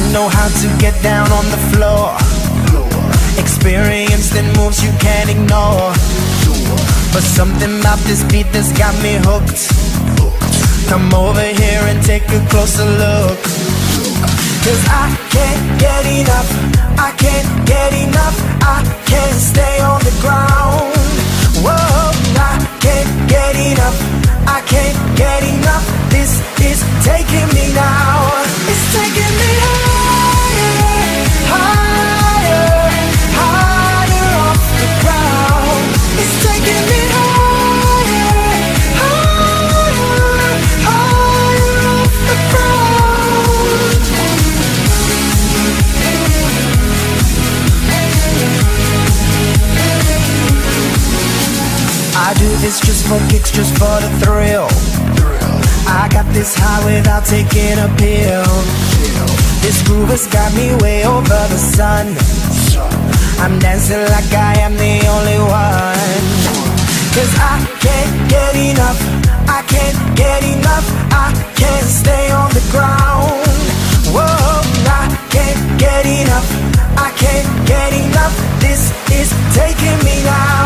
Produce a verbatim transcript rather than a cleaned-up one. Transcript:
know how to get down on the floor. Experienced in moves you can't ignore. But something about this beat that's got me hooked. Come over here and take a closer look. Cause I can't get enough, I can't get enough, I can't stay on the ground. Whoa, I can't get enough, I can't get enough. This is taking me now. It's taking me higher, higher, higher off the ground. It's taking me higher, higher, higher off the ground. I do this just for kicks, just for the thrill. I got this high without taking a pill. This groove has got me way over the sun. I'm dancing like I am the only one. Cause I can't get enough, I can't get enough, I can't stay on the ground. Whoa, I can't get enough, I can't get enough. This is taking me now.